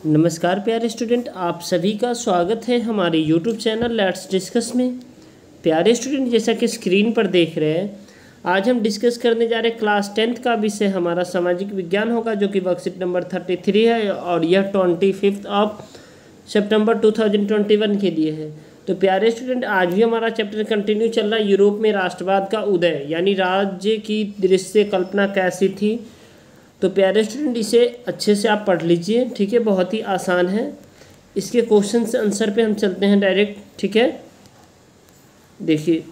नमस्कार प्यारे स्टूडेंट, आप सभी का स्वागत है हमारे यूट्यूब चैनल लेट्स डिस्कस में। प्यारे स्टूडेंट, जैसा कि स्क्रीन पर देख रहे हैं, आज हम डिस्कस करने जा रहे हैं क्लास 10th का विषय हमारा सामाजिक विज्ञान होगा, जो कि वर्कशीट नंबर 33 है और यह 25 सितंबर 2021 के लिए है। तो प्यारे स्टूडेंट, आज भी हमारा चैप्टर कंटिन्यू चल रहा है, यूरोप में राष्ट्रवाद का उदय, यानी राज्य की दृश्य कल्पना कैसी थी। तो प्यारे स्टूडेंट, इसे अच्छे से आप पढ़ लीजिए, ठीक है, बहुत ही आसान है। इसके क्वेश्चन से आंसर पे हम चलते हैं डायरेक्ट, ठीक है। देखिए,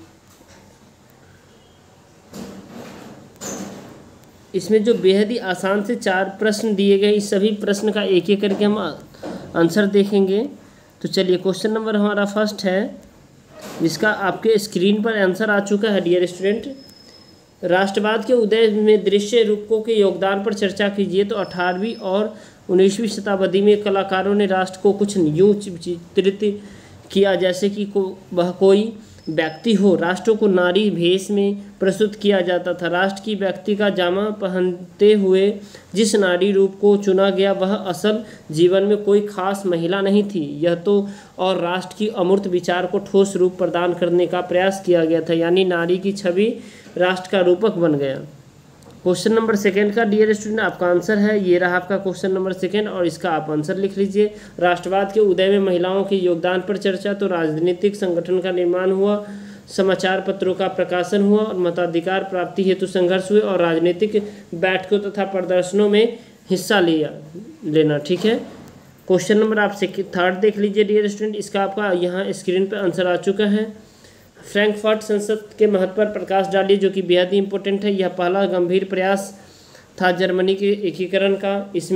इसमें जो बेहद ही आसान से 4 प्रश्न दिए गए, इस सभी प्रश्न का एक एक करके हम आंसर देखेंगे। तो चलिए, क्वेश्चन नंबर हमारा फर्स्ट है, जिसका आपके स्क्रीन पर आंसर आ चुका है। डियर स्टूडेंट, राष्ट्रवाद के उदय में दृश्य रूपकों के योगदान पर चर्चा कीजिए। तो 18वीं और 19वीं शताब्दी में कलाकारों ने राष्ट्र को कुछ यूँ चित्रित किया जैसे कि वह कोई व्यक्ति हो। राष्ट्रों को नारी भेष में प्रस्तुत किया जाता था। राष्ट्र की व्यक्ति का जामा पहनते हुए जिस नारी रूप को चुना गया, वह असल जीवन में कोई खास महिला नहीं थी। यह तो और राष्ट्र की अमूर्त विचार को ठोस रूप प्रदान करने का प्रयास किया गया था, यानी नारी की छवि राष्ट्र का रूपक बन गया। क्वेश्चन नंबर सेकंड का डियर स्टूडेंट आपका आंसर है, ये रहा आपका क्वेश्चन नंबर सेकंड, और इसका आप आंसर लिख लीजिए। राष्ट्रवाद के उदय में महिलाओं के योगदान पर चर्चा। तो राजनीतिक संगठन का निर्माण हुआ, समाचार पत्रों का प्रकाशन हुआ और मताधिकार प्राप्ति हेतु संघर्ष हुए और राजनीतिक बैठकों तथा प्रदर्शनों में हिस्सा लेना, ठीक है। क्वेश्चन नंबर आप थर्ड देख लीजिए डियर स्टूडेंट, इसका आपका यहाँ स्क्रीन पर आंसर आ चुका है। फ्रैंकफर्ट संसद के महत्व पर प्रकाश डालिए, जो कि बेहद ही इंपॉर्टेंट है। यह पहला गंभीर प्रयास था जर्मनी के एकीकरण का।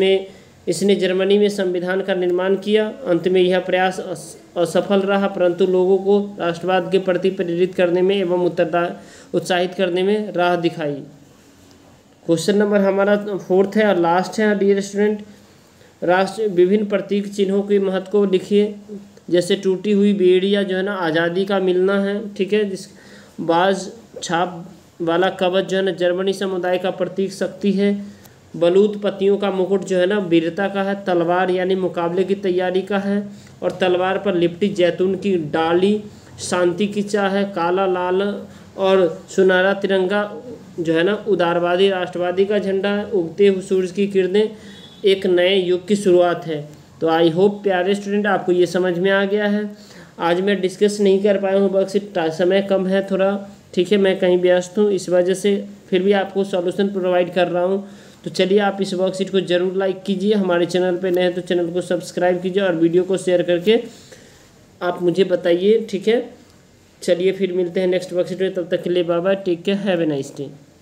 इसने जर्मनी में संविधान का निर्माण किया। अंत में यह प्रयास असफल रहा, परंतु लोगों को राष्ट्रवाद के प्रति प्रेरित करने में एवं उत्साहित करने में राह दिखाई। क्वेश्चन नंबर हमारा फोर्थ है और लास्ट है डियर स्टूडेंट, राष्ट्र विभिन्न प्रतीक चिन्हों के महत्व को लिखिए। जैसे टूटी हुई बेड़िया जो है ना, आज़ादी का मिलना है, ठीक है। जिस बाज छाप वाला कवच जो है ना, जर्मनी समुदाय का प्रतीक शक्ति है। बलूत पत्तियों का मुकुट जो है ना, वीरता का है। तलवार यानी मुकाबले की तैयारी का है, और तलवार पर लिपटी जैतून की डाली शांति की चाह है। काला, लाल और सुनहरा तिरंगा जो है ना, उदारवादी राष्ट्रवादी का झंडा है। उगते हुए सूरज की किरणें एक नए युग की शुरुआत है। तो आई होप प्यारे स्टूडेंट आपको ये समझ में आ गया है। आज मैं डिस्कस नहीं कर पाया हूँ, वर्कशीट समय कम है थोड़ा, ठीक है, मैं कहीं व्यस्त हूँ, इस वजह से फिर भी आपको सॉल्यूशन प्रोवाइड कर रहा हूँ। तो चलिए, आप इस वर्कशीट को ज़रूर लाइक कीजिए। हमारे चैनल पे नए हैं तो चैनल को सब्सक्राइब कीजिए और वीडियो को शेयर करके आप मुझे बताइए, ठीक है। चलिए, फिर मिलते हैं नेक्स्ट वर्कशीट में, तब तक के लिए bye bye, take care, have a nice day.